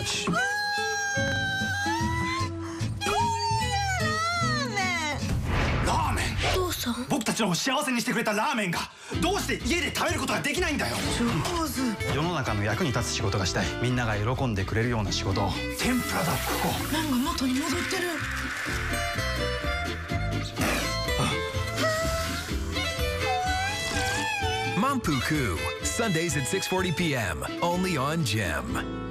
much? ラーメン。 お父さん。 僕たちを幸せにしてくれたラーメンがどうして家で食べることができないんだよ。 上手。 世の中の役に立つ仕事がしたい。みんなが喜んでくれるような仕事を。 天ぷらだってここ。 麺が元に戻ってる。 Mampuku, Sundays at 6:40 p.m. only on Gem.